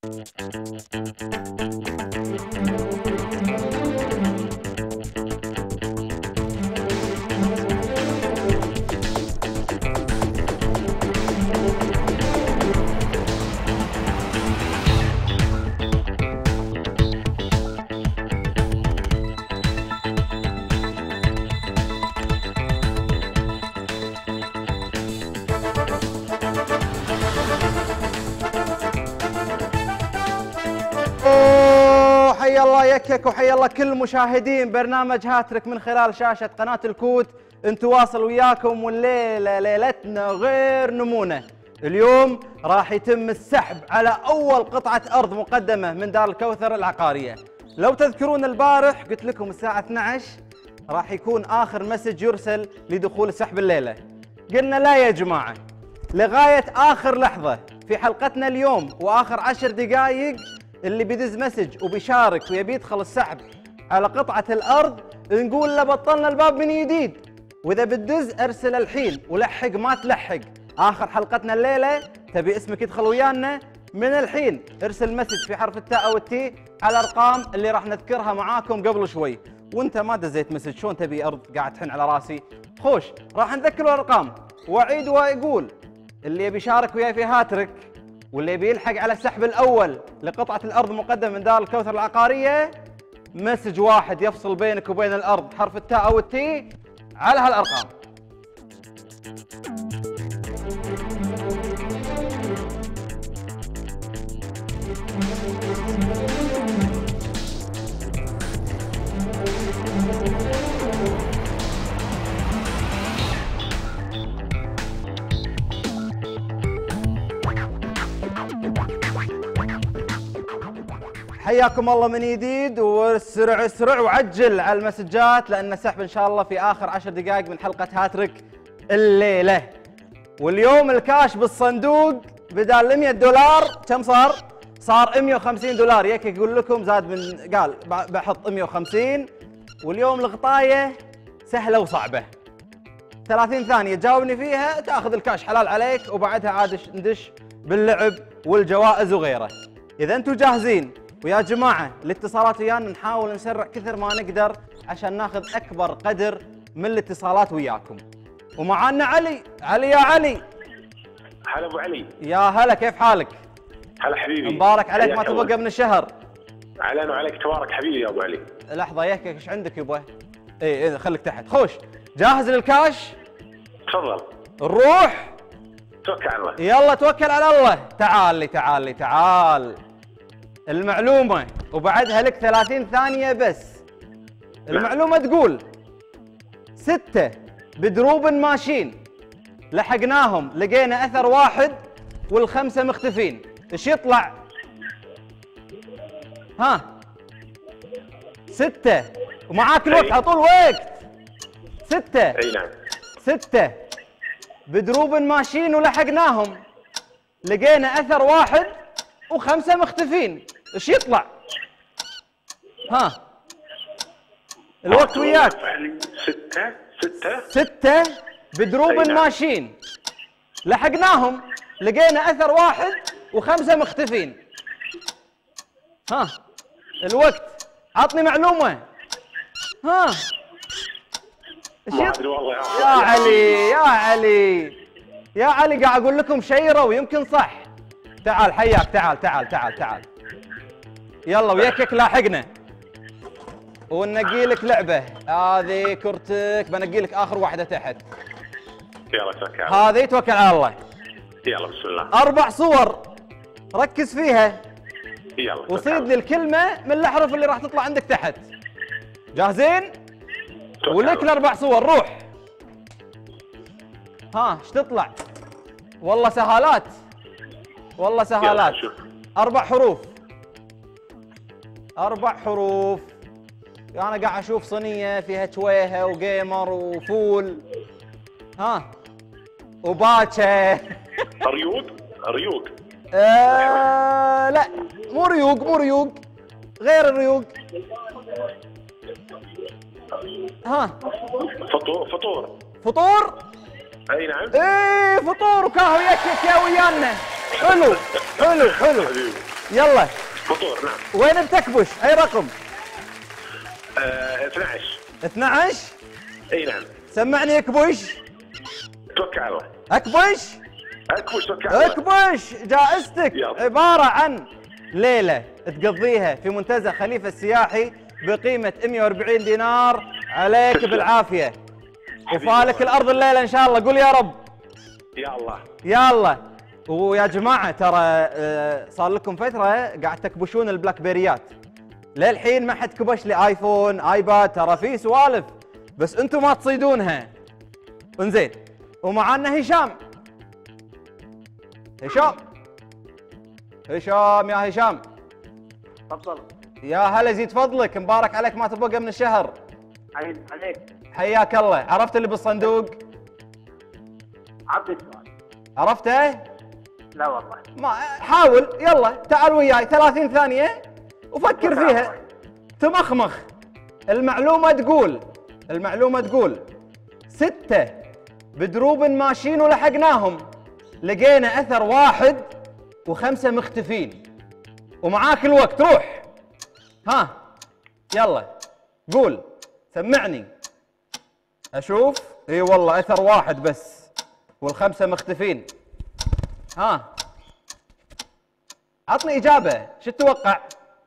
حيا الله يكك وحيا الله كل مشاهدين برنامج هاتريك من خلال شاشة قناة الكوت. نتواصل وياكم والليلة ليلتنا غير نمونة. اليوم راح يتم السحب على أول قطعة أرض مقدمة من دار الكوثر العقارية. لو تذكرون البارح قلت لكم الساعة 12 راح يكون آخر مسج يرسل لدخول السحب الليلة. قلنا لا يا جماعة، لغاية آخر لحظة في حلقتنا اليوم وآخر 10 دقائق اللي بيدز مسج وبيشارك ويبي يدخل السحب على قطعة الأرض نقول له بطلنا الباب من جديد، وإذا بتدز أرسل الحين ولحق ما تلحق. آخر حلقتنا الليلة تبي اسمك يدخل ويانا من الحين ارسل مسج في حرف التاء أو التي على الأرقام اللي راح نذكرها معاكم قبل شوي. وانت ما دزيت مسج شلون تبي أرض قاعد تحن على راسي؟ خوش راح نذكر الأرقام وأعيد وأقول اللي يبي يشارك وياي في هاتريك واللي يبي يلحق على السحب الأول لقطعة الأرض مقدمة من دار الكوثر العقارية مسج واحد يفصل بينك وبين الأرض حرف التاء أو التي على هالأرقام. حياكم الله من جديد، واسرع اسرع وعجل على المسجات لان السحب ان شاء الله في اخر 10 دقائق من حلقه هاتريك الليله. واليوم الكاش بالصندوق بدال $100 كم صار؟ صار $150. يك يقول لكم زاد من قال بحط 150. واليوم الغطايه سهله وصعبه، 30 ثانيه تجاوبني فيها تاخذ الكاش حلال عليك، وبعدها عاد ندش باللعب والجوائز وغيره. اذا انتم جاهزين ويا جماعة الاتصالات ويانا نحاول نسرع كثر ما نقدر عشان ناخذ أكبر قدر من الاتصالات وياكم. ومعانا علي. يا علي. هلا أبو علي. يا هلا، كيف حالك؟ هلا حبيبي. مبارك عليك ما تبقى من الشهر. علينا وعليك تبارك حبيبي يا أبو علي. لحظة ياك ايش عندك يبا؟ اي خليك تحت. خوش جاهز للكاش؟ تفضل. نروح؟ توكل على الله. يلا توكل على الله. تعال المعلومة وبعدها لك 30 ثانية بس. المعلومة تقول 6 بدروب ماشين لحقناهم لقينا أثر واحد والخمسة مختفين، ايش يطلع؟ ها 6 ومعاك الوقت على طول وقت. 6 اي نعم 6 بدروب ماشين ولحقناهم لقينا أثر واحد وخمسة مختفين، ايش يطلع؟ ها الوقت وياك. 6 بدروب ماشين لحقناهم لقينا اثر واحد وخمسة مختفين. ها الوقت، عطني معلومة. ها ايش والله يا علي قاعد اقول لكم شيرة ويمكن صح. تعال حياك، تعال يلا وياك لاحقنا وننقي لك لعبه. هذه كرتك، بنقي لك اخر واحده تحت. يلا توكل على الله. هذه توكل على الله. يلا بسم الله. 4 صور ركز فيها. يلا وصيد لي الكلمه من الاحرف اللي راح تطلع عندك تحت. جاهزين؟ ولك ال4 صور. روح. ها ايش تطلع؟ والله سهالات 4 حروف. 4 حروف. انا قاعد اشوف صينيه فيها شويهه وجيمر وفول. ها وباكه. ريوق. لا مو ريوق غير الريوق. ها فطور. اي نعم. ايه فطور وكاهو يكك يا ويانا. حلو يلا فطور نعم. وين بتكبش؟ اي رقم؟ 12. 12؟ اي نعم. سمعني اكبش. توكل على الله. اكبش؟ اكبش توكل على الله. اكبش. جائزتك يلا. عبارة عن ليلة تقضيها في منتزه خليفة السياحي بقيمة 140 دينار عليك بالعافية. وفالك الأرض الليلة إن شاء الله. قول يا رب. يا الله. يلا. ويا جماعة ترى صار لكم فترة قاعد تكبشون البلاك بيريات. للحين ما حد كبش لي آيفون آيباد. ترى في سوالف بس أنتم ما تصيدونها. انزين ومعانا هشام. هشام يا هشام. تفضل. يا هلا زيد فضلك. مبارك عليك ما تبقى من الشهر. عيد عليك. حياك الله. عرفت اللي بالصندوق؟ عطني السؤال. عرفته؟ لا والله. ما حاول. يلا تعال وياي 30 ثانية وفكر فيها. تمخمخ. المعلومة تقول 6 بدروب ماشيين ولحقناهم، لقينا أثر 1 و5 مختفين، ومعاك الوقت. روح. ها يلا قول. سمعني. أشوف. اي والله أثر 1 بس وال5 مختفين. ها عطني إجابة. شو تتوقع؟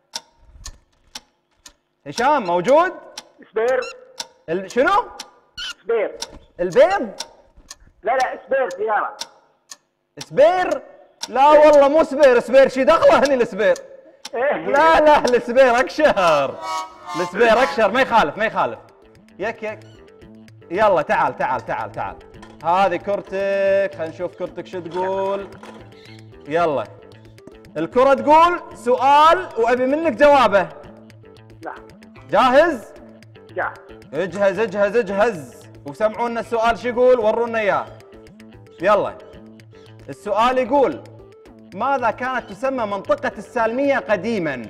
هشام موجود؟ سبير. شنو؟ سبير. البيض؟ لا سبير سيارة. سبير؟ لا والله مو سبير. سبير شي دخله هني السبير. لا السبير اكشر. السبير اكشر. ما يخالف. يك يلا تعال. هذه كرتك. خلينا نشوف كرتك شو تقول. يلا الكرة تقول سؤال وابي منك جوابه. لا. جاهز؟ جاهز. اجهز وسمعونا السؤال شو يقول. ورونا اياه. يلا السؤال يقول ماذا كانت تسمى منطقة السالمية قديما؟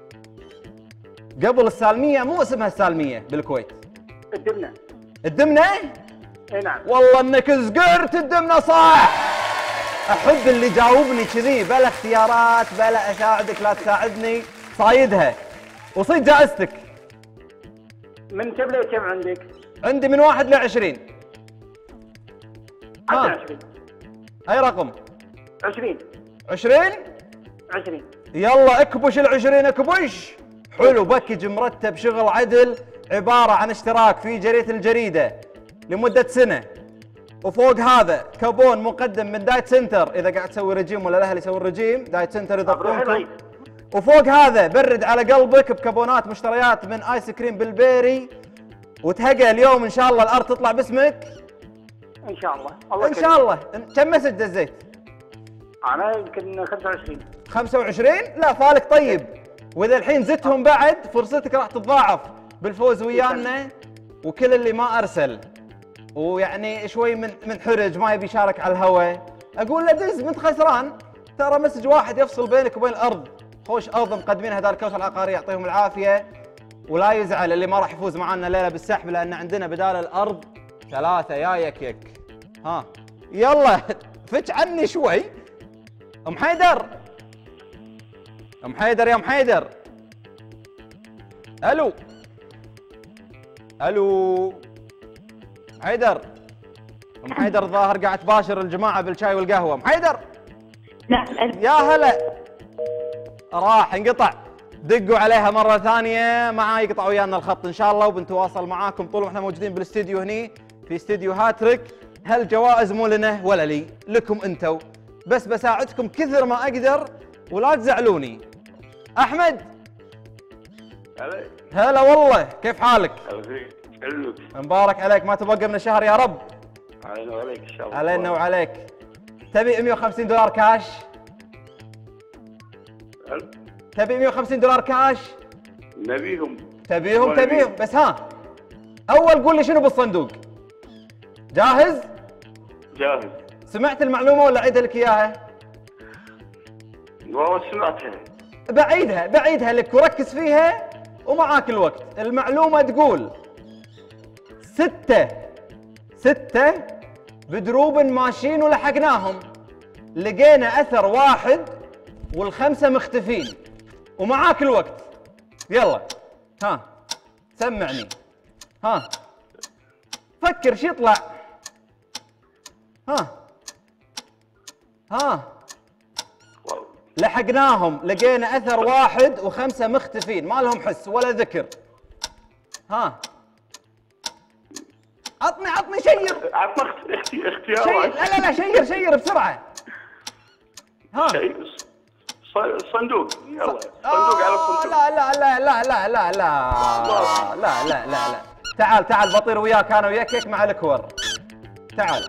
قبل السالمية مو اسمها السالمية بالكويت. الدمنة؟ اي نعم. والله انك زقرت الدمنة صح. احب اللي جاوبني كذي بلا اختيارات بلا اساعدك لا تساعدني. صايدها وصيد جائزتك. من كم لكم عندك؟ عندي من 1 ل 20. 20. اي رقم؟ 20. 20. يلا اكبش ال20. اكبش. حلو. باكج مرتب شغل عدل عبارة عن اشتراك في جريدة الجريدة لمدة سنة، وفوق هذا كابون مقدم من دايت سنتر اذا قاعد تسوي رجيم ولا الاهل يسوي الرجيم دايت سنتر يضبطونكم. وفوق هذا برد على قلبك بكابونات مشتريات من ايس كريم بالبيري. وتهقى اليوم ان شاء الله الارض تطلع باسمك ان شاء الله. ان شاء الله. كم مسج دزيت؟ انا يمكن 25. 25؟ لا فالك طيب. واذا الحين زدتهم بعد فرصتك راح تتضاعف بالفوز ويانا. وكل اللي ما ارسل ويعني شوي من حرج ما يبي يشارك على الهواء اقول له دز. انت خسران. ترى مسج واحد يفصل بينك وبين الارض. خوش ارض مقدمين هدار الكوثر العقاريه يعطيهم العافيه. ولا يزعل اللي ما راح يفوز معنا الليله بالسحب لان عندنا بدال الارض 3 يا يك. ها يلا فتش عني شوي. ام حيدر يا ام حيدر. الو حيدر. ام حيدر الظاهر قاعد تباشر الجماعه بالشاي والقهوه. ام حيدر. نعم. يا هلا. راح انقطع. دقوا عليها مره ثانيه. ما يقطع ويانا الخط ان شاء الله وبنتواصل معاكم طول ما احنا موجودين بالاستديو هني في استديو هاتريك. هالجوائز مو لنا ولا لي، لكم انتو بس. بساعدكم كثر ما اقدر ولا تزعلوني. احمد. هلا والله. كيف حالك؟ مبارك عليك ما تبقى من الشهر يا رب. علينا وعليك ان شاء الله. علينا وعليك. تبي 150 دولار كاش؟ تبي 150 دولار كاش؟ تبيهم بس. ها اول قول لي شنو بالصندوق. جاهز؟ سمعت المعلومه ولا اعيدها لك اياها؟ والله سمعتها. بعيدها لك وركز فيها ومعاك الوقت. المعلومه تقول 6 بدروب ماشيين ولحقناهم، لقينا اثر 1 والخمسه مختفين ومعاك الوقت. يلا ها سمعني. ها فكر شو يطلع. ها لحقناهم، لقينا اثر واحد وخمسه مختفين ما لهم حس ولا ذكر. ها عطني شير. عطنا اختيارات. لا شير بسرعه. ها صندوق. يلا صندوق على الصندوق. لا تعال بطير وياك انا وياك هيك مع الكور. تعال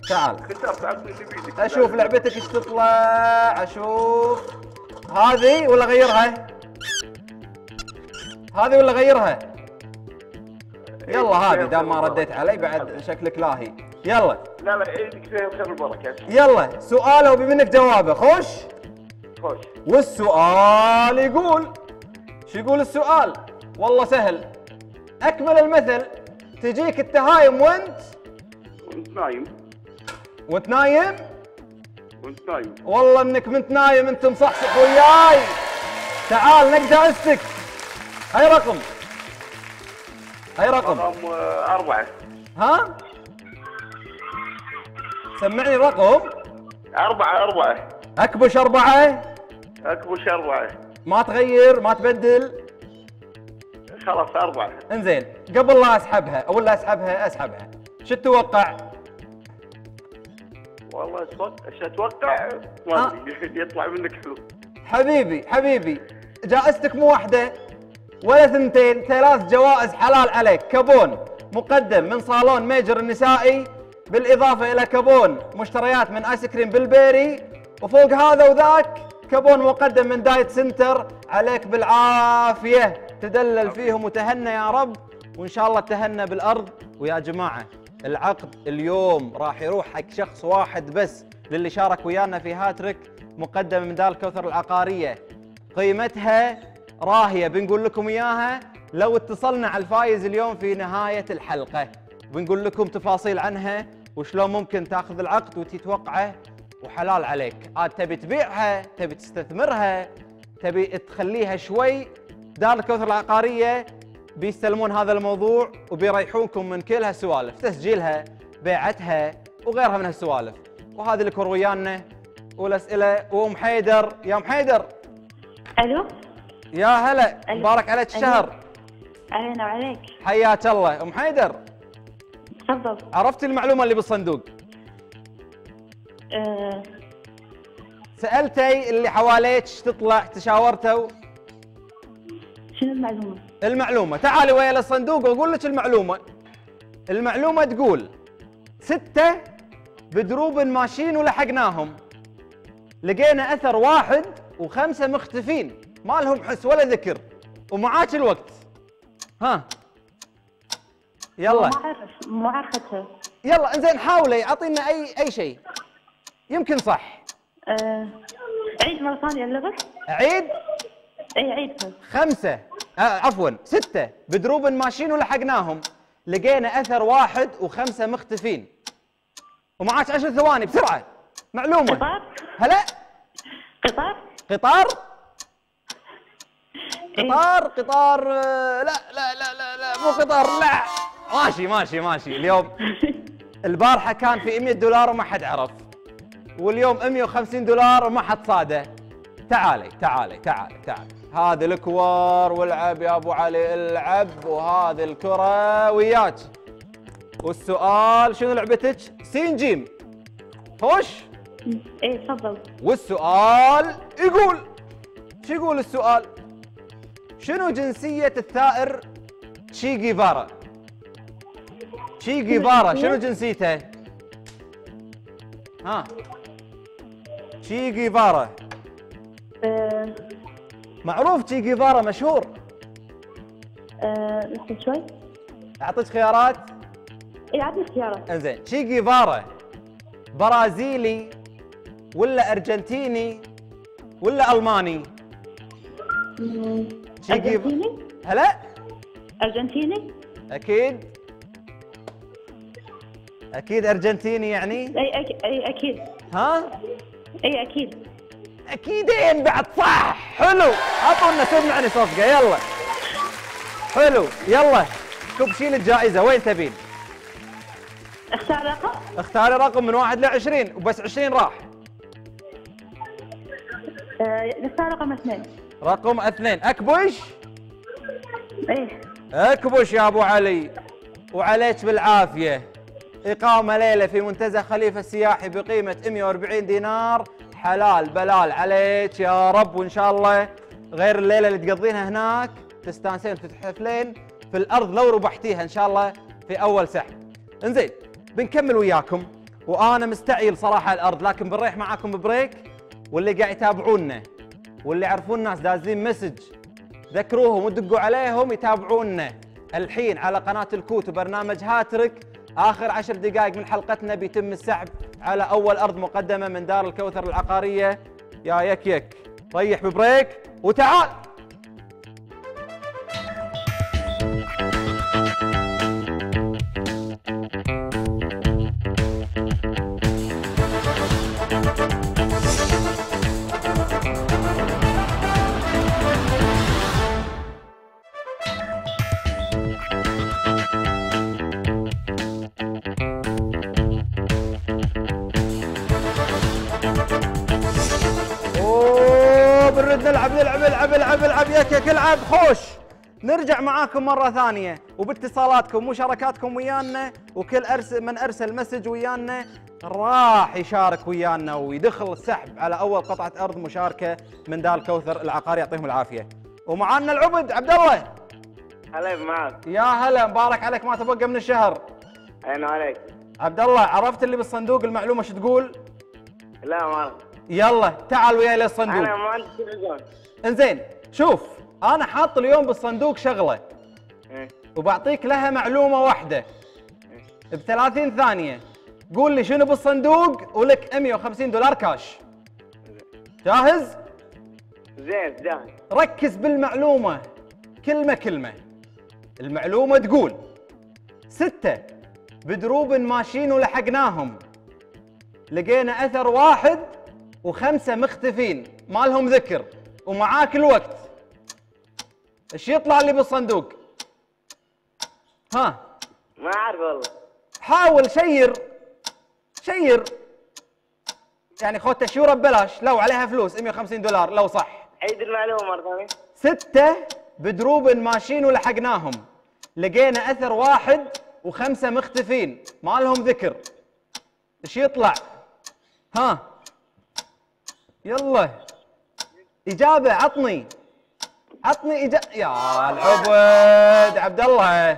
اشوف لعبتك ايش تطلع. اشوف هذه ولا غيرها؟ يلا هذه دام ما رديت علي بعد شكلك لاهي. يلا لا عيدك فيها خير البركه. يلا سؤاله وبمنك جوابه. خوش. والسؤال يقول، شو يقول السؤال؟ والله سهل. اكمل المثل. تجيك التهايم وانت نايم. والله انك منت نايم انت مصحصح وياي. تعال نقدر استك. هاي رقم 4. ها سمعني رقم. 4. اكبش 4. ما تغير ما تبدل. خلاص 4. انزين قبل لا اسحبها او لا اسحبها شو تتوقع؟ والله اتوقع ما ادري يطلع منك حلو. حبيبي جائزتك مو واحده ولا ثنتين، 3 جوائز حلال عليك. كابون مقدم من صالون ميجر النسائي، بالاضافه الى كابون مشتريات من ايس كريم بالبيري، وفوق هذا وذاك كابون مقدم من دايت سنتر. عليك بالعافيه تدلل فيهم وتهنى يا رب، وان شاء الله تهنى بالارض. ويا جماعه العقد اليوم راح يروح حق شخص واحد بس للي شارك ويانا في هاتريك، مقدم من دار الكوثر العقاريه. قيمتها راهيه بنقول لكم اياها لو اتصلنا على الفايز اليوم في نهايه الحلقه، بنقول لكم تفاصيل عنها وشلون ممكن تاخذ العقد وتتوقعه وحلال عليك. تبي تبيعها، تبي تستثمرها، تبي تخليها شوي، دار الكوثر العقاريه بيستلمون هذا الموضوع وبيريحونكم من كل هالسوالف، تسجيلها، بيعتها وغيرها من هالسوالف. وهذه الكور ويانا والاسئله. وام حيدر، يا ام حيدر. الو يا هلا، مبارك عليك الشهر. علينا وعليك. حياك الله ام حيدر. تفضل. عرفتي المعلومه اللي بالصندوق؟ سالتي اللي حواليك ايش تطلع، تشاورتوا؟ شنو المعلومه تعالي ويا الصندوق واقول لك المعلومه تقول 6 بدروب ماشيين ولحقناهم، لقينا اثر واحد و5 مختفين ما لهم حس ولا ذكر، ومعاك الوقت. ها يلا. ما عرفتها. يلا انزين حاولي اعطينا اي شيء يمكن صح. عيد مره ثانيه اللغه. عيد. عيدها. 5 عفوا 6 بدروب ماشيين ولحقناهم، لقينا اثر واحد و5 مختفين، ومعاك 10 ثواني بسرعه. معلومه. قطار. هلا. قطار. لا مو قطار. لا ماشي. اليوم البارحه كان في $100 وما حد عرف، واليوم $150 وما حد صاده. تعالي. هذه الكور والعب يا ابو علي، العب. وهذه الكره وياك. والسؤال شنو لعبتك؟ سين جيم. خوش. تفضل. والسؤال يقول، شو يقول السؤال؟ شنو جنسية الثائر تشي جيفارا؟ شنو جنسيته؟ تشي جيفارا. معروف تشي جيفارا مشهور. شوي. اعطيك خيارات؟ اعطني خيارات. انزين، تشي جيفارا برازيلي ولا ارجنتيني ولا الماني؟ ارجنتيني. هلا؟ ارجنتيني؟ اكيد ارجنتيني يعني؟ اي اكيد. ها؟ اي اكيد. اكيدين بعد صح. حلو، اعطونا سمعني صفقه. يلا حلو. يلا كبشين الجائزه. وين تبين؟ اختار رقم. اختاري رقم من 1 ل 20 وبس 20 راح. نختار رقم 2. رقم 2. اكبش؟ ايه. اكبش يا ابو علي، وعليك بالعافيه. اقامه ليله في منتزه خليفه السياحي بقيمه 140 دينار، حلال بلال عليك يا رب. وان شاء الله غير الليله اللي تقضينها هناك تستانسين وتتحفلين في الارض لو ربحتيها ان شاء الله في اول سحب. انزين بنكمل وياكم، وانا مستعجل صراحه الارض، لكن بنريح معاكم بريك. واللي قاعد يتابعونا واللي يعرفون الناس دازين مسج، ذكروهم وتدقوا عليهم يتابعونا الحين على قناه الكوت وبرنامج هاتريك. اخر 10 دقائق من حلقتنا بيتم السحب على اول ارض مقدمه من دار الكوثر العقاريه. يا يك ريح ببريك وتعال. بنرد نلعب يك العب خوش. نرجع معاكم مرة ثانية وباتصالاتكم ومشاركاتكم ويانا، وكل من أرسل مسج ويانا راح يشارك ويانا ويدخل السحب على أول قطعة أرض مشاركة من دار الكوثر العقاري. يعطيهم العافية. ومعانا العبد عبد الله. هلا معك. يا هلا، مبارك عليك ما تبقى من الشهر. عينو عليك. عبد الله عرفت اللي بالصندوق المعلومة شو تقول؟ لا ما أعرف. يلا تعال وياي للصندوق. أنا ما عندي تلفزيون. انزين شوف، أنا حاط اليوم بالصندوق شغلة إيه. وبعطيك لها معلومة واحدة ب30 ثانية. قول لي شنو بالصندوق ولك 150 دولار كاش. جاهز؟ زين جاهز. ركز بالمعلومة كلمة كلمة. المعلومة تقول 6 بدروب ماشيين ولحقناهم، لقينا أثر واحد و5 مختفين ما لهم ذكر، ومعاك الوقت. ايش يطلع اللي بالصندوق؟ ها؟ ما أعرف والله. حاول شير يعني خذ تشويره ببلاش لو عليها فلوس 150 دولار لو صح. عيد المعلومة مرة ثانية. 6 بدروب ماشيين ولحقناهم، لقينا أثر واحد و5 مختفين ما لهم ذكر. ايش يطلع؟ ها؟ يلا إجابة. عطني إجابة يا العبد. عبد الله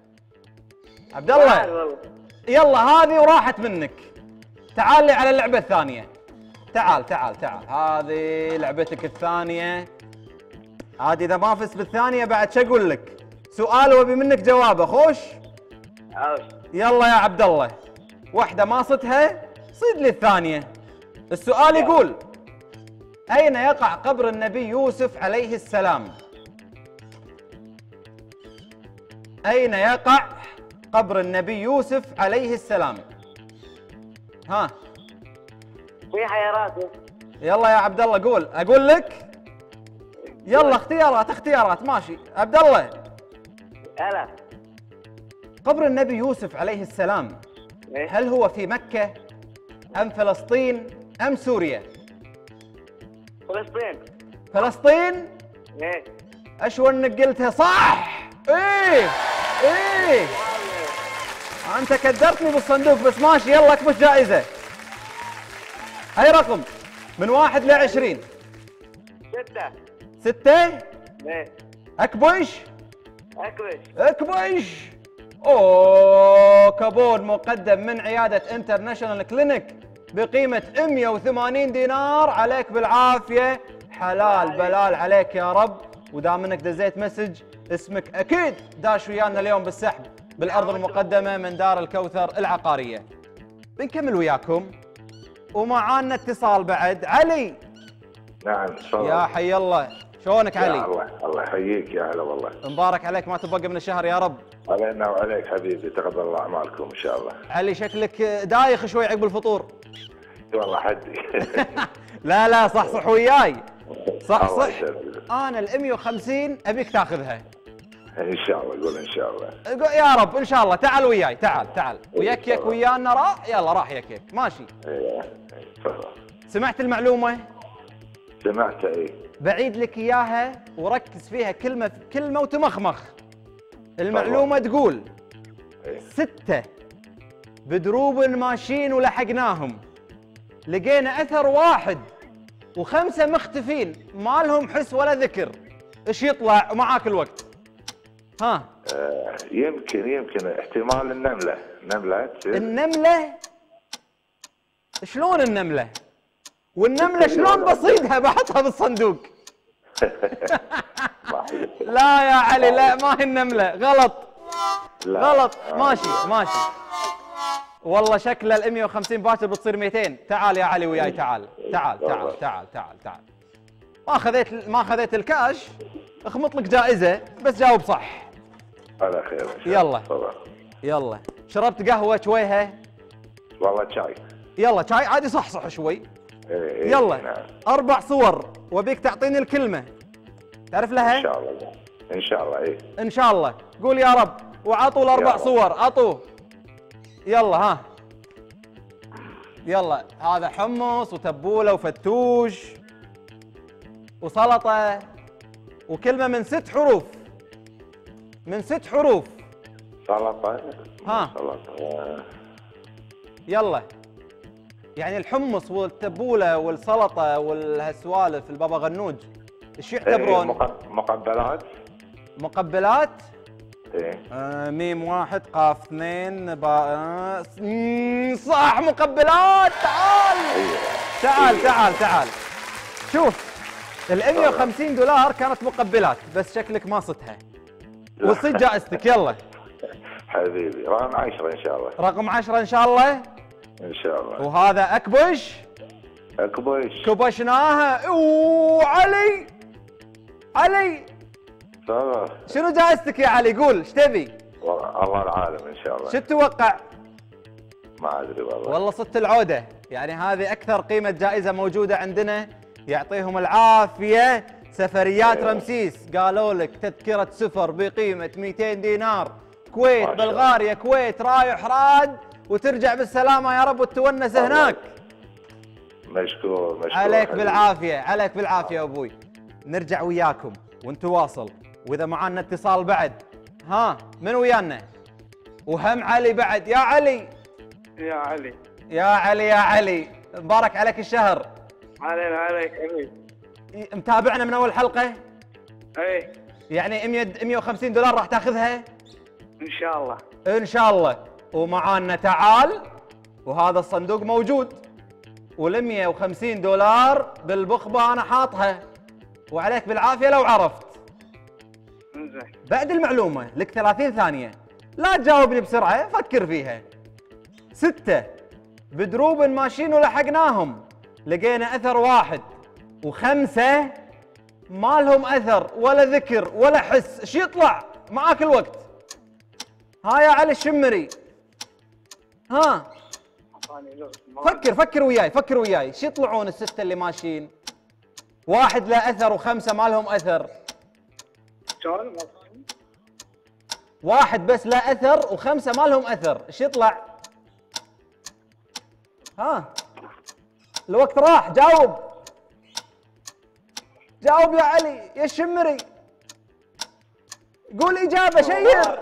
يلا هذه وراحت منك. تعال لي على اللعبة الثانية. تعال هذه لعبتك الثانية. عادي إذا ما فزت بالثانية بعد شو أقول لك؟ سؤال وابي منك جوابه. خوش يلا يا عبد الله، واحدة ما صدها صيد لي الثانية. السؤال يقول: أين يقع قبر النبي يوسف عليه السلام؟ أين يقع قبر النبي يوسف عليه السلام؟ ها؟ في حيرات. يلا يا عبد الله قول. أقول لك؟ يلا اختيارات ماشي. عبد الله. هلا. قبر النبي يوسف عليه السلام هل هو في مكة أم فلسطين أم سوريا؟ فلسطين؟ ايه. اشو انك قلتها صح؟ ايه انت كدرتني بالصندوق بس ماشي. يلا اكبش جائزة. هاي رقم من 1 ل 20. 6. ايه. اكبش. اوه كابون مقدم من عيادة انترناشونال كلينيك بقيمة 180 دينار. عليك بالعافية، حلال بلال عليك يا رب. ودام انك دزيت مسج اسمك اكيد داش ويانا اليوم بالسحب بالارض المقدمة من دار الكوثر العقارية. بنكمل وياكم ومعانا اتصال بعد. علي. نعم تفضل. يا حي الله، شلونك علي؟ يا الله يحييك. يا هلا والله. مبارك عليك ما تبقى من الشهر يا رب. علينا وعليك حبيبي، تقبل الله اعمالكم ان شاء الله. علي شكلك دايخ شوي عقب الفطور. والله حدي. لا لا صح وياي. صح. الله يسلمك. انا ال 150 ابيك تاخذها. ان شاء الله، قول ان شاء الله. يا رب ان شاء الله. تعال وياي، تعال وياك ويانا راح. يلا راح ياك ماشي. ايه تفضل. سمعت المعلومه؟ سمعت ايه. بعيد لك اياها وركز فيها كلمه كلمه وتمخمخ. المعلومه تقول إيه. 6 بدروب ماشيين ولحقناهم، لقينا اثر واحد و5 مختفين ما لهم حس ولا ذكر. ايش يطلع؟ معاك الوقت. ها. يمكن احتمال النمله. نمله تصير. النمله؟ شلون النمله؟ والنمله شلون بصيدها بحطها بالصندوق؟ لا يا علي لا، ما هي النمله. غلط. لا. غلط. ماشي. والله شكله ال 150 باكر بتصير 200. تعال يا علي وياي، تعال. ما خذيت الكاش، اخمط لك جائزه بس جاوب صح. على خير ان شاء الله. يلا. يلا. شربت قهوه شويها؟ والله شاي. يلا شاي عادي، صح شوي. إيه. يلا. نعم. 4 صور وبيك تعطيني الكلمه. تعرف لها؟ ان شاء الله. ان شاء الله. ايه ان شاء الله. قول يا رب. وعطوا ال4 صور، عطوه. يلا ها. يلا. هذا حمص وتبوله وفتوش وسلطه وكلمه من 6 حروف. من 6 حروف. سلطه. ها. سلطه. يلا. يعني الحمص والتبوله والسلطه والهالسوالف البابا غنوج ايش يعتبرون؟ مقبلات. مقبلات؟ ايه. ميم 1 قاف 2 صح مقبلات. تعال. شوف ال 150 دولار كانت مقبلات بس شكلك ما صدتها. وصيد جائزتك. يلا حبيبي رقم 10 ان شاء الله. رقم 10 ان شاء الله. ان شاء الله. وهذا اكبش. كبشناها. علي تفضل. شنو جائزتك يا علي؟ قول ايش تبي؟ الله العالم ان شاء الله. شو تتوقع؟ ما ادري والله صدت العوده. يعني هذه اكثر قيمه جائزه موجوده عندنا. يعطيهم العافيه. سفريات رمسيس قالوا لك تذكره سفر بقيمه 200 دينار. كويت، بلغاريا، كويت، رايح راد وترجع بالسلامه يا رب وتتونس هناك. مشكور. عليك بالعافيه يا ابوي. نرجع وياكم ونتواصل، واذا معانا اتصال بعد. ها من ويانا؟ وهم علي بعد. يا علي مبارك عليك الشهر. علينا عليك امين. متابعنا من اول حلقه؟ اي يعني 150 دولار راح تاخذها ان شاء الله. ان شاء الله. ومعانا تعال، وهذا الصندوق موجود، وال 150 دولار بالبخبه انا حاطها، وعليك بالعافيه لو عرفت. انزين. بعد المعلومه لك 30 ثانيه، لا تجاوبني بسرعه، فكر فيها. 6 بدروب ماشيين ولحقناهم، لقينا اثر واحد، و5 ما لهم اثر ولا ذكر ولا حس. ايش يطلع؟ معاك الوقت. ها يا علي الشمري. ها فكر وياي. ايش يطلعون ال6 اللي ماشيين؟ 1 له اثر و5 ما لهم اثر. 1 بس له اثر و5 ما لهم اثر. ايش يطلع؟ ها الوقت راح. جاوب يا علي يا الشمري. قول اجابه. شير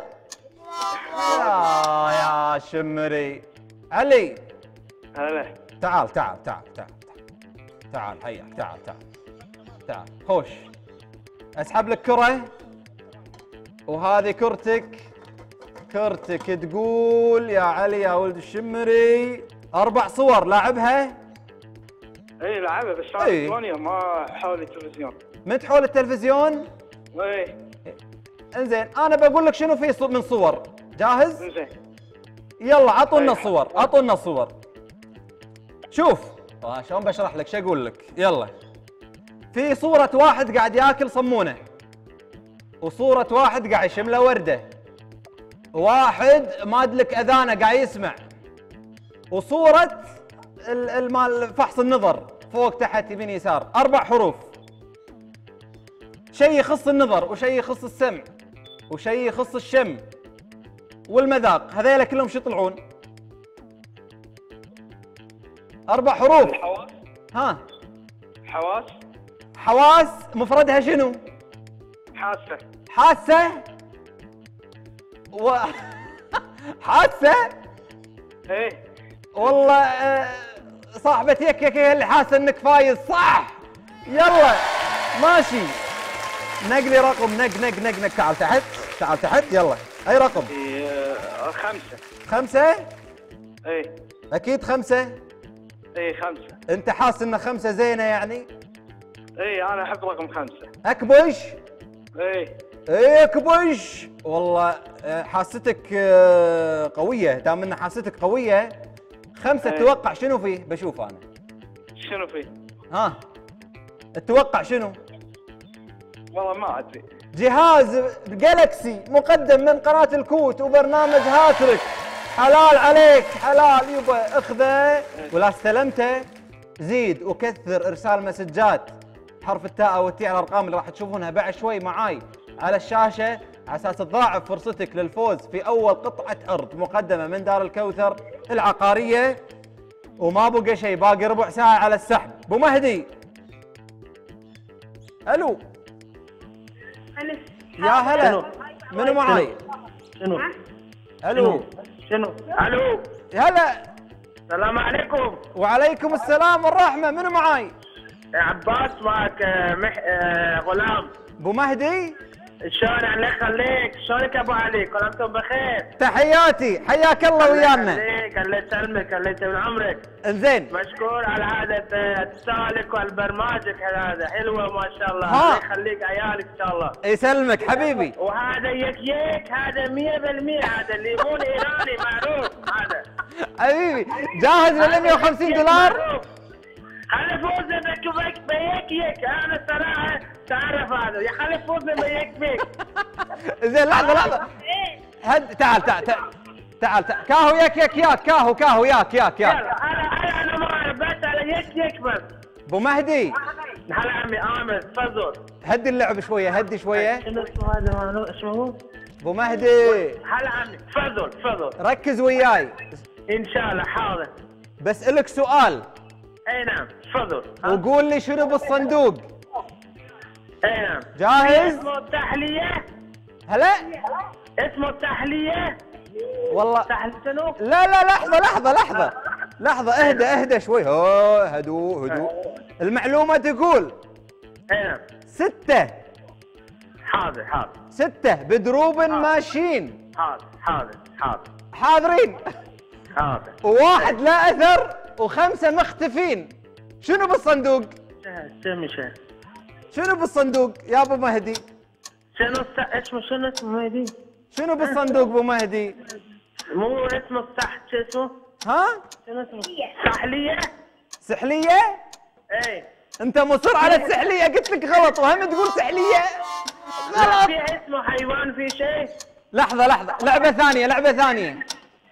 يا شمري. علي هلا. تعال هيا. تعال خوش. اسحب لك كره، وهذه كرتك تقول يا علي يا ولد الشمري 4 صور لاعبها. اي لعبها بس إيه. الثانية ما حول التلفزيون. مت حول التلفزيون؟ اي انزين انا بقول لك شنو في من صور. جاهز؟ انزين. يلا عطونا الصور. شوف شلون بشرح لك. شو اقول لك؟ يلا. في صورة واحد قاعد ياكل صمونة، وصورة واحد قاعد يشم له وردة، واحد ما ادلك اذانه قاعد يسمع، وصورة المال فحص النظر، فوق تحت يمين يسار، 4 حروف. شيء يخص النظر وشيء يخص السمع وشيء يخص الشم والمذاق، هذيلا كلهم شو يطلعون؟ 4 حروف. الحواس. ها؟ حواس. حواس مفردها شنو؟ حاسة. حاسة؟ حاسة؟ ايه. والله صاحبة يك هي اللي حاسة انك فايز، صح؟ يلا ماشي. نقلي رقم، نق تعال تحت، تعال تحت، يلا. اي رقم؟ 5. 5؟ ايه. اكيد 5؟ ايه 5. انت حاس ان 5 زينة يعني؟ ايه انا احب رقم 5. اكبش؟ ايه. ايه اكبش. والله حاستك قوية، دام ان حاستك قوية. 5 تتوقع شنو فيه؟ بشوف انا. شنو فيه؟ ها؟ تتوقع شنو؟ والله ما ادري. جهاز جالكسي مقدم من قناة الكوت وبرنامج هاتريك. حلال عليك، حلال يبا، اخذه ولا استلمته زيد وكثر ارسال مسجات حرف التاء او التي على الارقام اللي راح تشوفونها بعد شوي معاي على الشاشة، على اساس تضاعف فرصتك للفوز في اول قطعة ارض مقدمة من دار الكوثر العقارية. وما بقى شيء، باقي ربع ساعة على السحب. ابو مهدي. الو. يا هلا. منو معاي؟ شنو؟ الو. شنو؟ الو. هلا. السلام عليكم. وعليكم السلام والرحمة، منو معاي؟ عباس معك غلام. ابو مهدي. شلون الله يخليك؟ شلونك ابو علي؟ كل انتم بخير؟ تحياتي، حياك الله ويانا. الله يسلمك، الله يطول عمرك. انزين. مشكور على هذا اتصالك والبرنامجك هذا، حلوه ما شاء الله. ها. الله يخليك عيالك ان شاء الله. يسلمك حبيبي. وهذا يك هذا 100%، هذا الليمون ايراني معروف هذا. حبيبي جاهز لل 150 دولار؟ خلي فوزنا بيك انا صراحه تعرف هذا، يا خلي فوزنا بيك. زين لحظة. تعال كاهو ياك كاهو ياك. انا ما اعرف، بس على يك بس. ابو مهدي. هلا عمي عامر، تفضل. هدي اللعب شوية، هدي شوية. شنو اسمه هذا؟ اسمه ابو مهدي. هلا عمي، تفضل. ركز وياي. ان شاء الله حاضر. بسألك سؤال. اي نعم تفضل. وقول لي شنو بالصندوق. اي نعم. جاهز؟ اسمه التحلية. هلا؟ اسمه التحلية. والله تحلية شنو؟ لا لحظة اهدى شوي. هدوء. المعلومة تقول اي نعم. 6. حاضر 6 بدروب ماشيين. حاضر حاضرين. حاضر. وواحد لا اثر و5 مختفين. شنو بالصندوق؟ شنو بالصندوق يا ابو مهدي؟ شنو اسمه مهدي؟ شنو بالصندوق ابو مهدي؟ مو اسمه الصح، شو اسمه؟ ها؟ شنو اسمه؟ سحلية؟ سحلية؟ ايه. انت مصر على السحلية، قلت لك غلط وهم تقول سحلية؟ غلط. في اسمه حيوان في شيء؟ لحظة لعبة ثانية.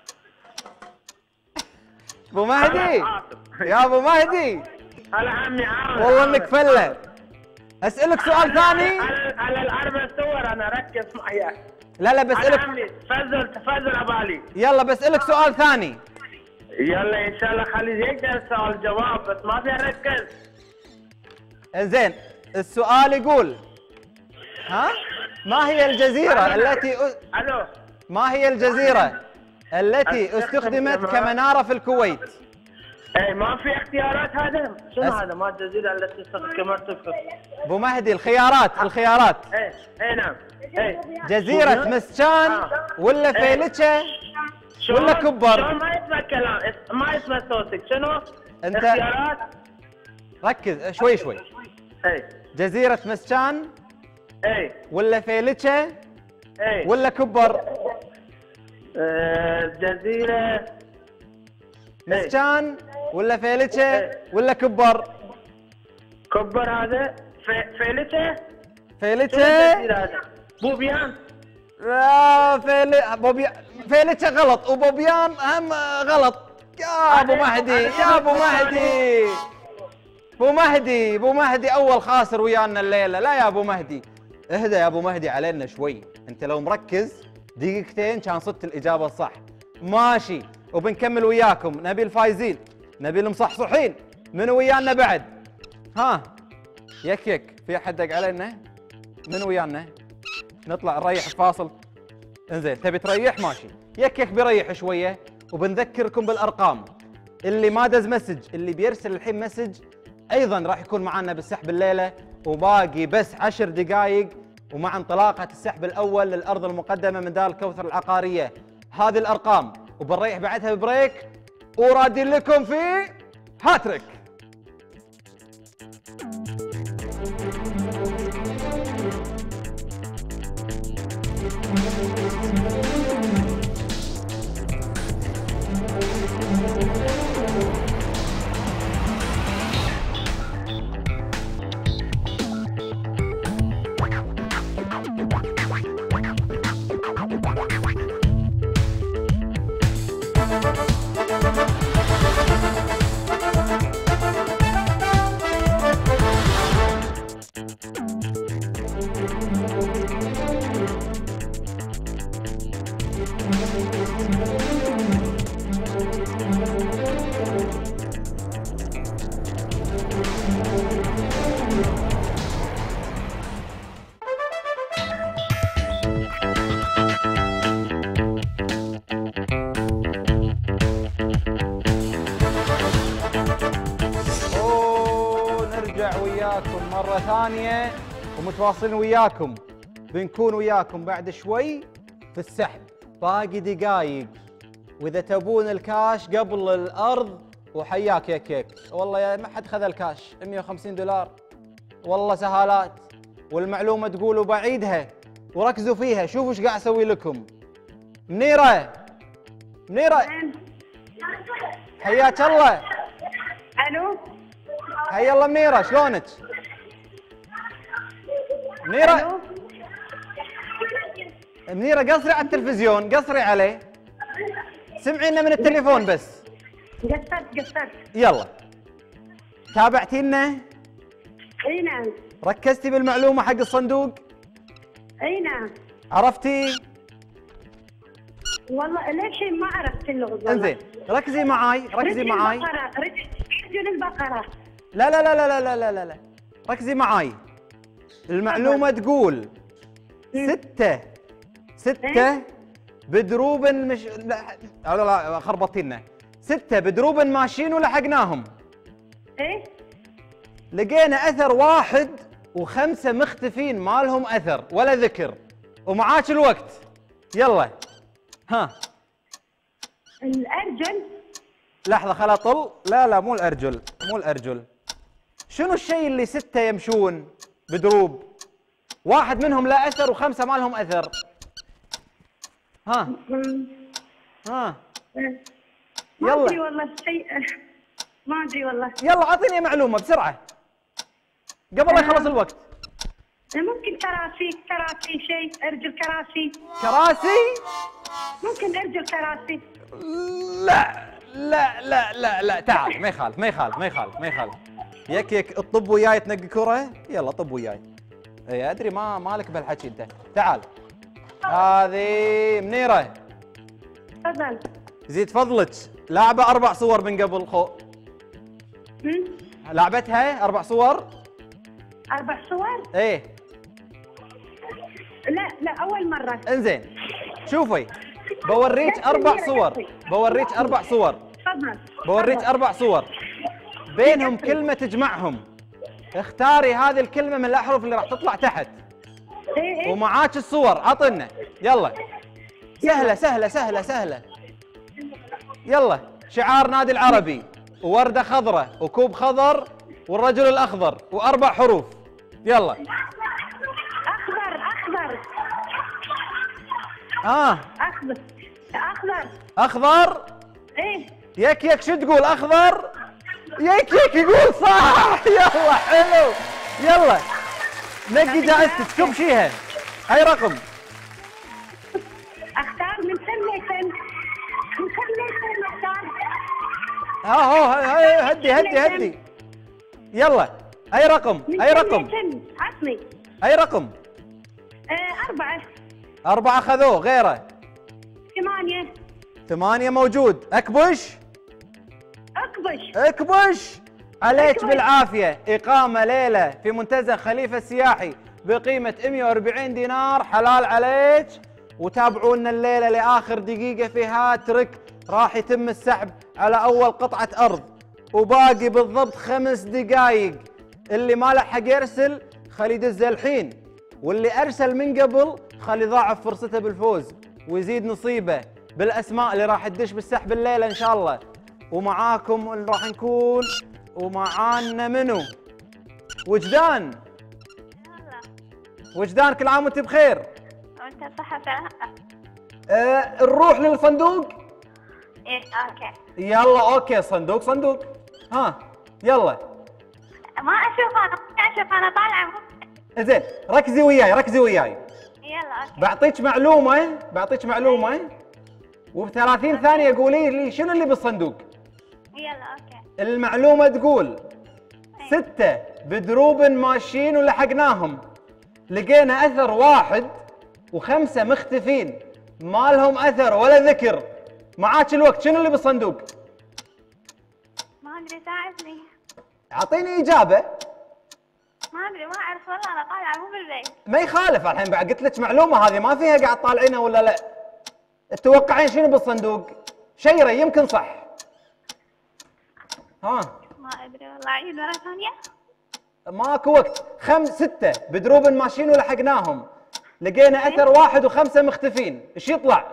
ابو مهدي. يا ابو مهدي. هلا عمي عامر. والله انك فله. اسألك سؤال ثاني. على الاربع صور انا، ركز معي. لا بسألك. عمي تفضل ابو علي. يلا بسألك سؤال ثاني. يلا ان شاء الله خليه يقدر سؤال جواب، بس ما في ركز. زين السؤال يقول ما هي الجزيرة التي استخدمت كمنارة في الكويت؟ اي ما في اختيارات هذا؟ شنو هذا؟ ما الجزيرة التي استخدمت في ابو مهدي الخيارات. اي نعم. جزيرة مسجان ولا فيلتشة ولا كبر؟ ما يسمع كلام، ما يسمع صوتك. شنو؟ انت اختيارات. ركز شوي. اي. جزيرة مسجان ولا فيلتشة ولا كبر؟ جزيرة مسجان ولا فيلتشة ولا كبر؟ كبر هذا. فيلتشة. بوبيان. لا فيلتشة غلط وبوبيان هم غلط. يا ابو مهدي يا ابو مهدي ابو مهدي اول خاسر ويانا الليله. لا يا ابو مهدي اهدى يا ابو مهدي علينا شوي. انت لو مركز دقيقتين كان صدت الاجابه الصح. ماشي وبنكمل وياكم. نبي الفايزين، نبي المصحصحين. من ويانا بعد؟ ها يك في احد دق علينا؟ من ويانا؟ نطلع نريح الفاصل. انزين تبي تريح ماشي. يك بيريح شويه. وبنذكركم بالارقام. اللي ما دز مسج، اللي بيرسل الحين مسج ايضا راح يكون معنا بالسحب الليله. وباقي بس 10 دقائق ومع انطلاقه السحب الاول للارض المقدمه من دار الكوثر العقاريه. هذه الارقام وبنريح بعدها ببريك ورادين لكم في هاتريك. وياكم مرة ثانية ومتواصلين وياكم. بنكون وياكم بعد شوي في السحب. باقي دقايق واذا تبون الكاش قبل الارض وحياك يا كيك. والله يا ما حد خذ الكاش 150 دولار والله سهالات. والمعلومة تقولوا بعيدها وركزوا فيها. شوفوا ايش قاعد اسوي لكم. منيرة حياك الله. الو حيا الله منيرة شلونك؟ منيرة منيرة قصري على التلفزيون قصري عليه. سمعينا من التليفون بس. قصرت يلا تابعتينا؟ اي نعم. ركزتي بالمعلومة حق الصندوق؟ اي نعم. عرفتي؟ والله ليش ما عرفت اللغة. انزين ركزي معاي رجل البقرة. لا لا لا لا لا لا لا ركزي معاي. المعلومة تقول 6 بدروب مش لا خربطينا. 6 بدروب ماشيين ولحقناهم. ايه لقينا اثر واحد و5 مختفين ما لهم اثر ولا ذكر. ومعاك الوقت يلا. ها الارجل. لحظة خل اطل. لا مو الارجل. شنو الشيء اللي 6 يمشون بدروب واحد منهم لا اثر و5 ما لهم اثر؟ ها ما ادري والله شيء. ما ادري والله. يلا اعطيني معلومة بسرعة قبل لا يخلص الوقت. ممكن كراسي شيء. ارجل كراسي. ممكن ارجل كراسي. لا تعال. ما يخالف. يك الطب وياي تنقي كرة. يلا طب وياي. اي ادري ما لك بهالحكي انت. تعال. هذه منيرة. تفضل. زيد فضلك لاعبة 4 صور من قبل لعبتها 4 صور. 4 صور؟ ايه. لا اول مرة. انزين شوفي بوريك 4 صور. تفضل. بوريك 4 صور بينهم كلمة تجمعهم. اختاري هذه الكلمة من الأحرف اللي راح تطلع تحت. ايه ومعاك الصور. عطنا يلا. سهلة. يلا شعار نادي العربي ووردة خضراء وكوب خضر والرجل الأخضر و4 حروف. يلا. أخضر. ايه يك شو تقول؟ أخضر. يك يقول صح. يلا حلو. يلا نقي جائزتك. كم شيها؟ أي رقم؟ اختار من كم اختار. هدي يلا. اي رقم؟ عطني. اي رقم؟ 4. 4 خذوه. غيره؟ 8. 8 موجود. اكبش. عليك بالعافية. إقامة ليلة في منتزه خليفة السياحي بقيمة 140 دينار، حلال عليك. وتابعونا الليلة لآخر دقيقة في هاتريك، راح يتم السحب على أول قطعة أرض، وباقي بالضبط 5 دقايق. اللي ما لحق يرسل خلي يدز الحين، واللي أرسل من قبل خلي يضاعف فرصته بالفوز ويزيد نصيبه بالأسماء اللي راح تدش بالسحب الليلة إن شاء الله. ومعاكم اللي راح نكون، ومعانا منو؟ وجدان. وجدان كل عام وانت بخير. وانت بصحة. نروح للصندوق. ايه اوكي. يلا اوكي. صندوق. ها يلا. ما اشوف انا طالعة. زين ركزي وياي. يلا اوكي. بعطيك معلومة وب30 ثانية قولي لي شنو اللي بالصندوق. يلا اوكي. المعلومة تقول 6 بدروب ماشيين ولحقناهم، لقينا أثر واحد و5 مختفين ما لهم أثر ولا ذكر. معاك الوقت. شنو اللي بالصندوق؟ ما ادري، ساعدني. أعطيني إجابة. ما ادري، ما اعرف والله، انا طالعة مو بالبيت. ما يخالف، الحين بعد قلت لك معلومة هذه ما فيها قاعد طالعينها ولا لا. تتوقعين شنو بالصندوق؟ شيري يمكن صح. ها ما ادري والله، عيد مرة ثانية. ماكو وقت. 6 بدروب ماشيين ولحقناهم، لقينا اثر واحد و5 مختفين، ايش يطلع؟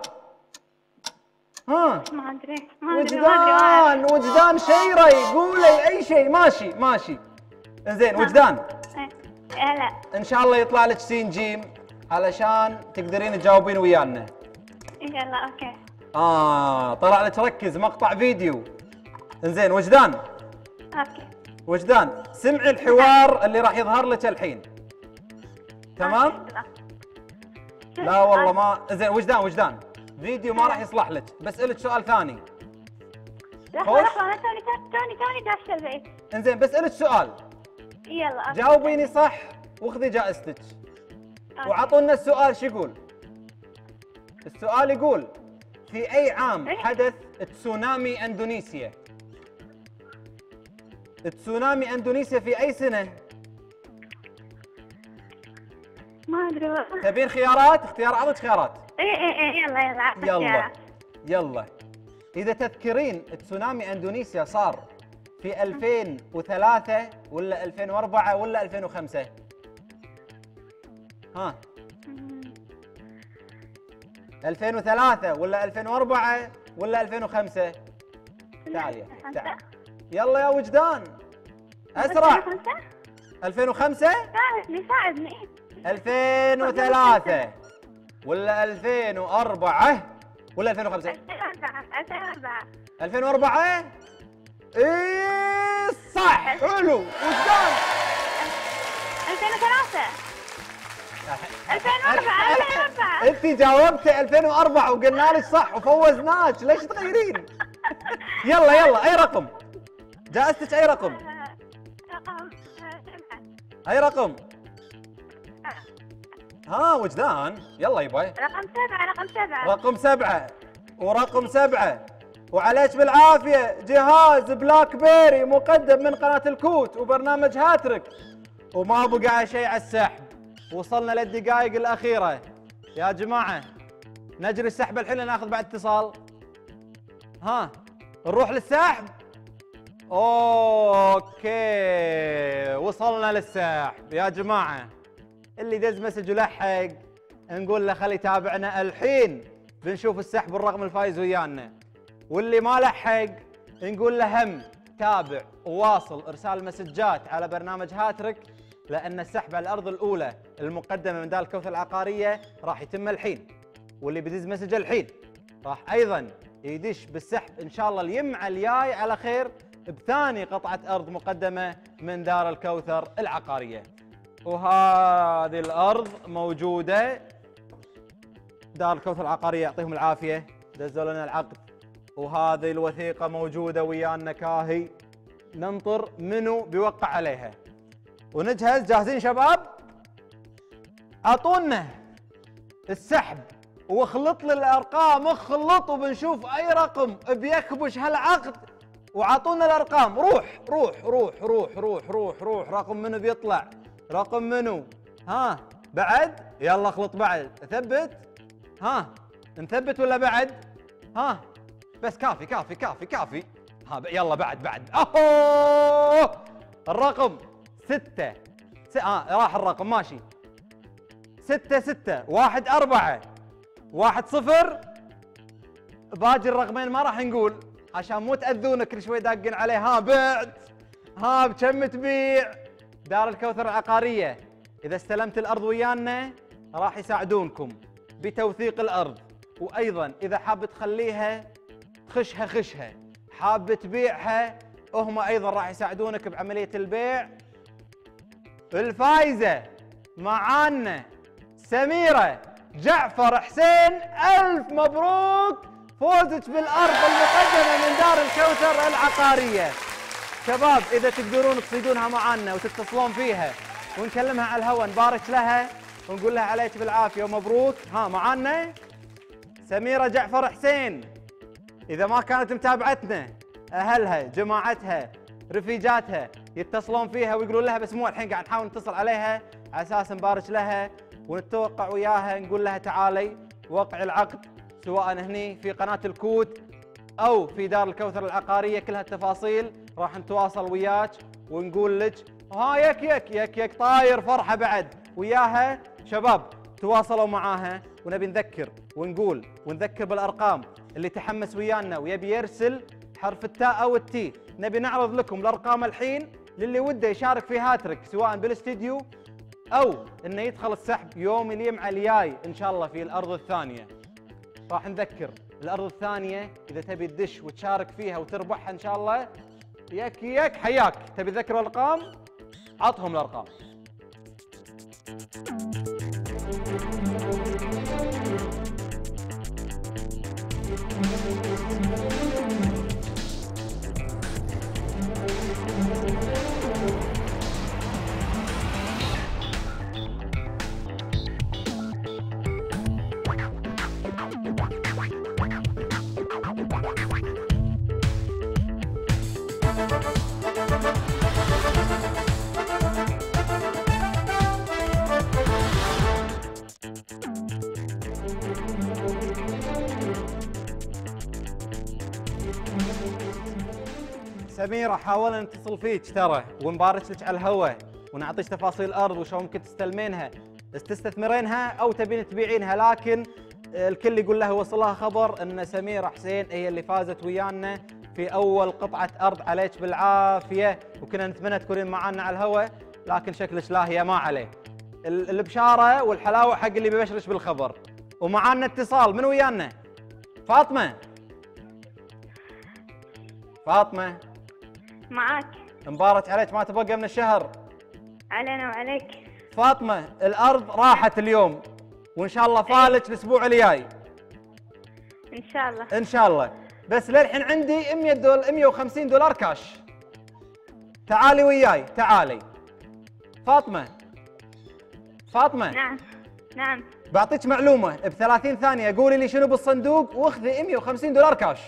ها ما ادري. وجدان شيري، قولي اي شيء. ماشي. زين وجدان، لا ان شاء الله يطلع لك سين جيم علشان تقدرين تجاوبين ويانا. يلا اوكي. طلع لك ركز مقطع فيديو. انزين وجدان. اوكي. وجدان سمعي الحوار اللي راح يظهر لك الحين. تمام؟ لا والله ما زين. وجدان فيديو ما راح يصلح لك، بسألك سؤال ثاني. لحظة انا توني داشه البيت. انزين بسألك سؤال. يلا اوكي. جاوبيني صح واخذي جائزتك. وعطونا السؤال شو يقول؟ السؤال يقول في أي عام حدث تسونامي اندونيسيا؟ تسونامي اندونيسيا في أي سنة؟ ما ادري والله. تبين خيارات؟ اعطيك خيارات. ايه يلا. إذا تذكرين تسونامي اندونيسيا صار في 2003 ولا 2004 ولا 2005؟ ها 2003 ولا 2004 ولا 2005؟ تعالي يلا يا وجدان اسرع. 2005؟ ساعدني. 2003 ولا 2004 ولا 2005؟ 2004. ايه صح. حلو وجدان. 2003. 2004. انت جاوبتي 2004 وقلنا لك صح وفوزناك، ليش تغيرين؟ يلا اي رقم؟ جائزتك اي رقم؟ رقم 7. اي رقم؟ ها وجدان يلا يبا. رقم 7 ورقم 7 وعليك بالعافيه. جهاز بلاك بيري مقدم من قناه الكوت وبرنامج هاتريك. وما بقى شيء على السحب، وصلنا للدقائق الاخيره يا جماعه. نجري السحب الحين، ناخذ بعد اتصال. ها نروح للسحب. اوكي وصلنا للسحب يا جماعه. اللي دز مسج ولحق نقول له خلي يتابعنا الحين، بنشوف السحب والرقم الفايز ويانا. واللي ما لحق نقول له هم تابع وواصل ارسال مسجات على برنامج هاتريك، لان السحب على الارض الاولى المقدمه من دار الكوثر العقاريه راح يتم الحين. واللي بيدز مسج الحين راح ايضا يدش بالسحب ان شاء الله اليمعه الجاي على خير بثاني قطعه ارض مقدمه من دار الكوثر العقاريه. وهذه الارض موجوده. دار الكوثر العقاريه يعطيهم العافيه، دزوا لنا العقد وهذه الوثيقة موجودة ويانا كاهي، ننطر منو بيوقع عليها ونجهز. جاهزين شباب؟ اعطونا السحب واخلط لي الارقام، اخلط وبنشوف اي رقم بيكبش هالعقد، وعطونا الارقام. روح روح روح روح روح روح روح، رقم منو بيطلع؟ رقم منو؟ ها بعد؟ يلا اخلط بعد، اثبت. ها نثبت ولا بعد؟ ها بس كافي كافي كافي كافي. ها يلا بعد. اوه الرقم 6. راح الرقم ماشي. 6 1 4 1 0. باقي الرقمين ما راح نقول عشان مو تاذونا كل شوي داقين عليه. ها بعت، ها بكم تبيع؟ دار الكوثر العقارية إذا استلمت الأرض ويانا راح يساعدونكم بتوثيق الأرض، وأيضا إذا حاب تخليها خشها، حاب تبيعها هم أيضا راح يساعدونك بعملية البيع. الفايزة معانا سميرة جعفر حسين، ألف مبروك، فوزك بالأرض المقدمة من دار الكوثر العقارية. شباب إذا تقدرون تصيدونها معانا وتتصلون فيها ونكلمها على الهواء نبارك لها ونقول لها عليك بالعافية ومبروك. ها معانا سميرة جعفر حسين، إذا ما كانت متابعتنا أهلها جماعتها رفيجاتها يتصلون فيها ويقولون لها بس مو الحين، قاعد نحاول نتصل عليها على أساس نبارك لها ونتوقع وياها نقول لها تعالي وقع العقد سواء هني في قناة الكوت أو في دار الكوثر العقارية. كل هالتفاصيل راح نتواصل وياك ونقول لك. ها يك طاير فرحة بعد وياها. شباب تواصلوا معاها ونبي نذكر ونقول ونذكر بالأرقام. اللي تحمس ويانا ويبي يرسل حرف التاء أو التي نبي نعرض لكم الأرقام الحين للي وده يشارك في هاتريك سواء بالاستديو أو إنه يدخل السحب يوم الجمعة الجاي إن شاء الله في الأرض الثانية. راح نذكر الأرض الثانية إذا تبي تدش وتشارك فيها وتربحها إن شاء الله يك حياك. تبي تذكر الأرقام؟ عطهم الأرقام. سميرة حاولنا نتصل فيك ترى ونبارك لك على الهواء ونعطيك تفاصيل الأرض وشو ممكن تستلمينها، تستثمرينها أو تبين تبيعينها، لكن الكل يقول له وصلها خبر أن سميرة حسين هي اللي فازت ويانا في أول قطعة أرض. عليك بالعافية وكنا نتمنى تكونين معانا على الهواء لكن شكلك لاهية ما عليه. البشارة والحلاوة حق اللي بيبشرش بالخبر. ومعانا اتصال من ويانا فاطمة. فاطمة معاك. مبارك عليك ما تبقى من الشهر. علينا وعليك. فاطمة الأرض راحت اليوم وإن شاء الله فالك الأسبوع الجاي. إن شاء الله. إن شاء الله. بس للحين عندي 150 دولار كاش. تعالي وياي تعالي. فاطمة نعم بعطيك معلومة ب30 ثانية قولي لي شنو بالصندوق واخذي 150 دولار كاش.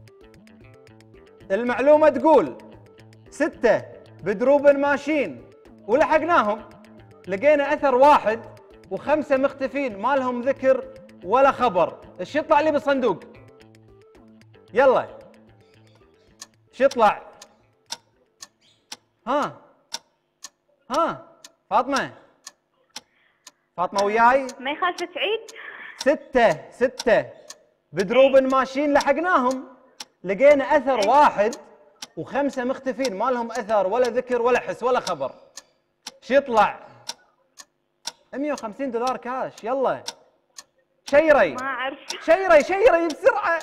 المعلومة تقول 6 بدروب ماشيين ولحقناهم، لقينا أثر واحد و5 مختفين ما لهم ذكر ولا خبر. ايش يطلع لي بالصندوق؟ يلا ايش يطلع؟ ها فاطمة وياي؟ ما يخالف تعيد. 6 بدروب ماشيين لحقناهم، لقينا أثر واحد و5 مختفين ما لهم أثر ولا ذكر ولا حس ولا خبر. ايش يطلع؟ 150 دولار كاش. يلا شيري. ما أعرف. شيري بسرعة.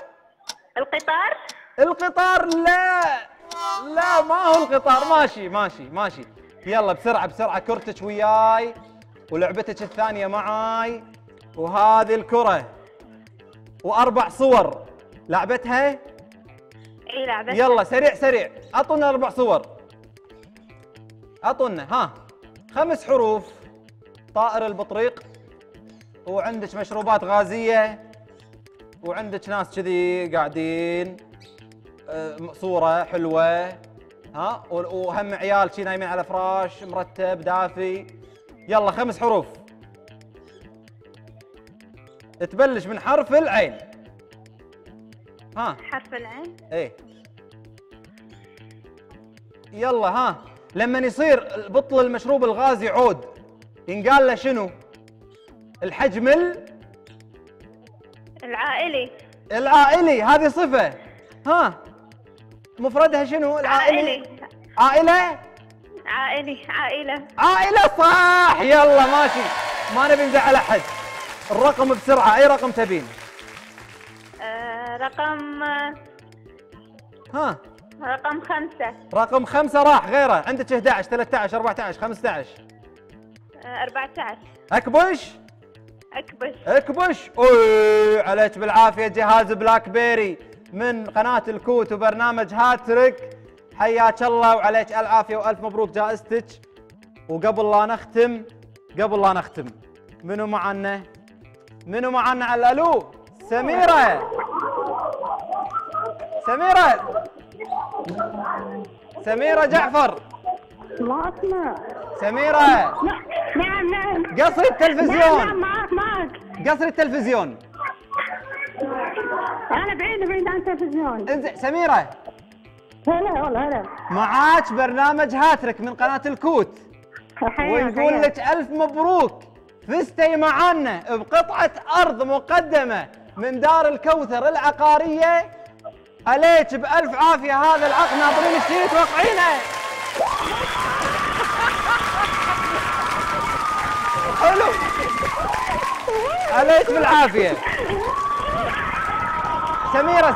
القطار لا ما هو القطار. ماشي يلا بسرعة كرتك وياي ولعبتك الثانية معاي وهذه الكرة و4 صور لعبتها اي لا بس. يلا سريع سريع، اعطونا 4 صور. اعطونا ها 5 حروف. طائر البطريق، وعندك مشروبات غازية، وعندك ناس كذي قاعدين، صورة حلوة، ها، وهم عيال شي نايمين على فراش مرتب دافي. يلا 5 حروف. تبلش من حرف العين. ها حرف العين. ايه يلا ها. لما يصير بطل المشروب الغازي عود ينقال له شنو؟ الحجم العائلي. العائلي، هذه صفة. ها مفردها شنو العائلي؟ عائلة. عائلة. عائلة صح. يلا ماشي، ما نبي نزعل احد. الرقم بسرعة، اي رقم تبين؟ رقم ها رقم 5. رقم 5 راح. غيره عندك 11 13 14 15 14. اكبش. اكبش. اكبش. اوه عليك بالعافيه. جهاز بلاك بيري من قناه الكوت وبرنامج هاتريك، حياك الله وعليك العافيه والف مبروك جائزتك. وقبل لا نختم منو معنا؟ على الالو؟ سميرة جعفر. ما اسمع. سميرة. نعم. قصري التلفزيون. نعم معك. قصري التلفزيون. انا بعيد عن التلفزيون. انزين سميرة. هلا. معاك برنامج هاتريك من قناة الكوت، ونقول لك ألف مبروك، فزتي معانا بقطعة أرض مقدمة من دار الكوثر العقارية. عليك بألف عافية. هذا العقد ناطرين الشيء توقعينه. حلو. عليك بالعافية. سميرة.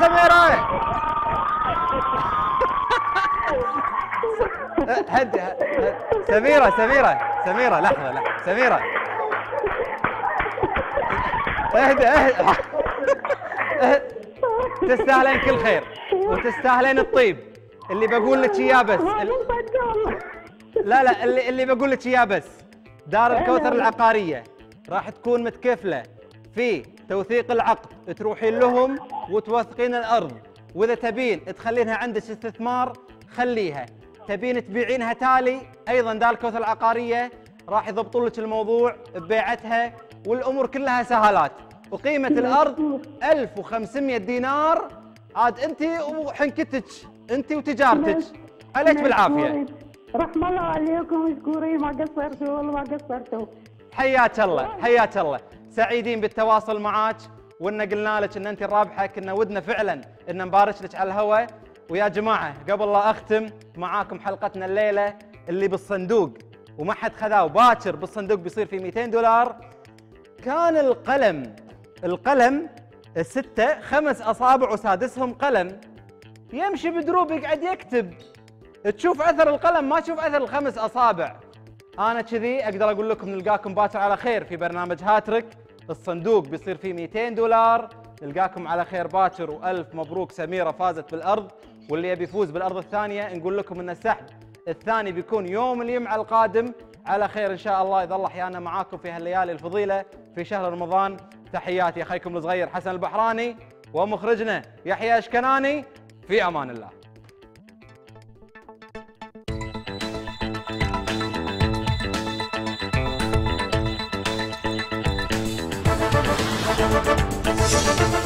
هدي. سميرة لحظة. سميرة اهدي. تستاهلين كل خير وتستاهلين الطيب. اللي بقول لك اياه بس لا اللي بقول لك اياه بس، دار الكوثر العقارية راح تكون متكفلة في توثيق العقد، تروحين لهم وتوثقين الارض، واذا تبين تخلينها عندك استثمار خليها، تبين تبيعينها تالي ايضا دار الكوثر العقارية راح يضبطون لك الموضوع ببيعتها، والامور كلها سهالات. وقيمة الارض 1500 دينار عاد انت وحنكتك انت وتجارتك. عليك بالعافية. رحم الله عليكم، مشكورين، ما قصرتوا والله ما قصرتوا. حياك الله. سعيدين بالتواصل معاك، وان قلنا لك ان انت الرابحه، كنا ودنا فعلا ان نبارك لك على الهواء. ويا جماعه قبل لا اختم معاكم حلقتنا الليله اللي بالصندوق وما حد خذاه، باكر بالصندوق بيصير فيه 200 دولار. كان القلم الستة 5 أصابع وسادسهم قلم، يمشي بدروب يقعد يكتب، تشوف اثر القلم ما تشوف اثر ال5 أصابع. انا كذي اقدر اقول لكم نلقاكم باكر على خير في برنامج هاتريك. الصندوق بيصير فيه 200 دولار. نلقاكم على خير باكر، والف مبروك سميرة فازت بالارض، واللي يبي يفوز بالارض الثانيه نقول لكم ان السحب الثاني بيكون يوم الجمعه القادم على خير ان شاء الله، اذا الله احيانا معاكم في هالليالي الفضيله في شهر رمضان. تحياتي اخيكم الصغير حسن البحراني، ومخرجنا يحيى اشكناني. في امان الله.